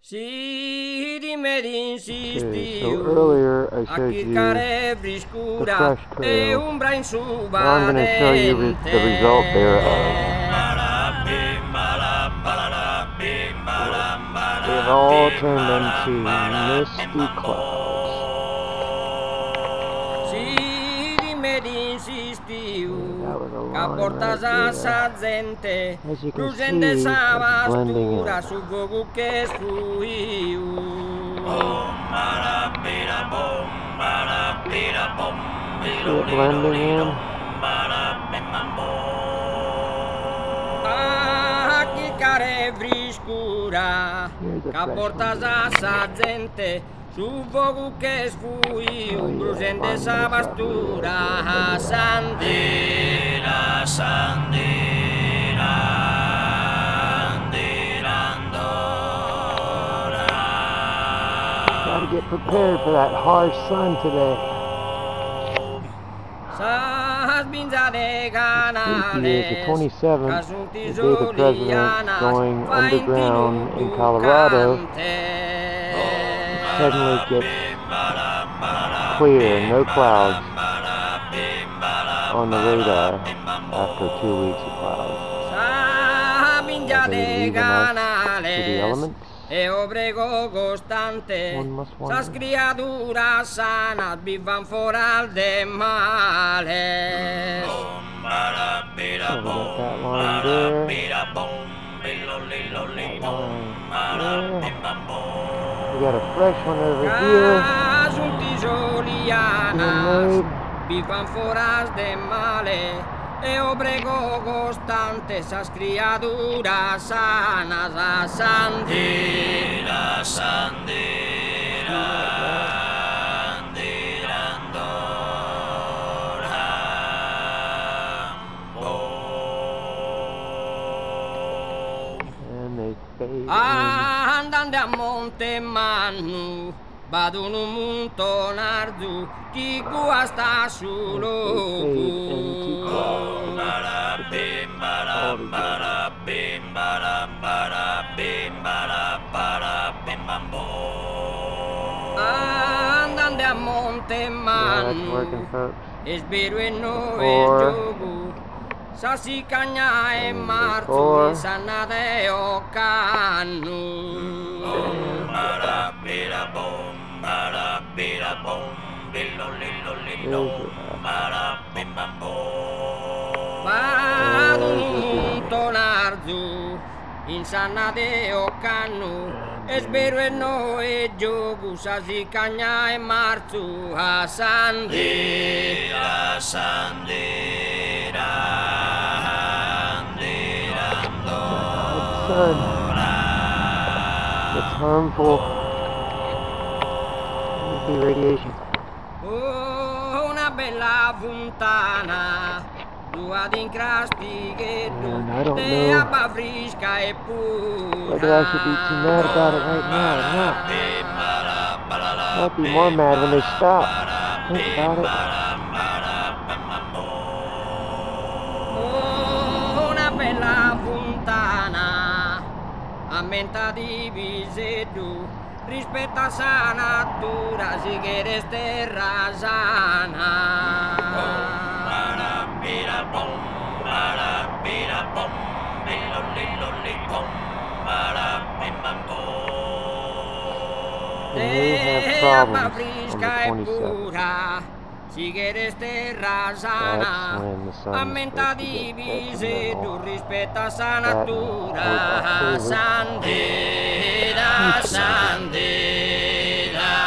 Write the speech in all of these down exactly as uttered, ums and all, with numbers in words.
Si rimedi insistiu, Okay, so earlier I a showed you cercare the friscura fresh e trail. umbra Now I'm going to show you re the result thereof. They've all turned into misty clouds. Si rimedi insistiu, That was a ca line portas right a sa there. gente, As you can lucente see, sa it's blending vastura in. su fogo que sfuiu. See it blending in? A chiccare friscura, Here's a ca fresh portas one. a sa gente, su fogo che sfuiu, Oh, yeah, lucente sa finally vastura, sandera, sandera. Gotta get prepared for that harsh sun today. Spooky is the twenty-seventh, the day the president's going underground in Colorado. Suddenly gets clear, no clouds on the radar after two weeks of clouds. Are they leaving us to the elements? E obrego costante, sas criaturas sanas vivan foral de males. So we got that line there. That line there. We got a fresh one over here. Vivan foras de males. E obrego costante esas criaturas sanas a sandera, sandera, and they fade andando a monte manu, vado no montonardo, chi qua sta solo. Andando a monte manu, e spero e noi gioco, sa si cagna e marzo, e sannate o cannu. Vado un montonardo, insannate o cannu, e spero e noi gioco, sa si cagna e marzo, a sandera, sandera, sun. It's harmful. U V radiation. Oh, una bella fontana, due di incrastighetto, te abba fresca e pura. Whether I should be too mad about it right now or not. I'll be more mad when they stop. Think about it. Oh, una bella fontana, ammenta di visetto, rispetta sa natura, si che resterà sana. We have problems on the twenty-seventh. Si che resterà sana, ammenta di visetto, rispetta sa natura, sandera, sandera,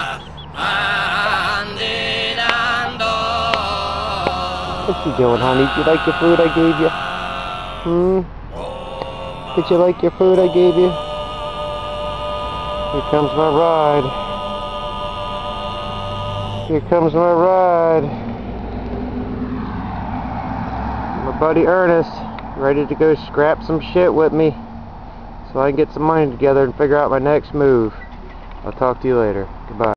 anderando. What you doing, honey? Did you like your food I gave you? Hmm? Did you like your food I gave you? Here comes my ride. Here comes my ride. My buddy Ernest, ready to go scrap some shit with me so I can get some money together and figure out my next move. I'll talk to you later. Goodbye.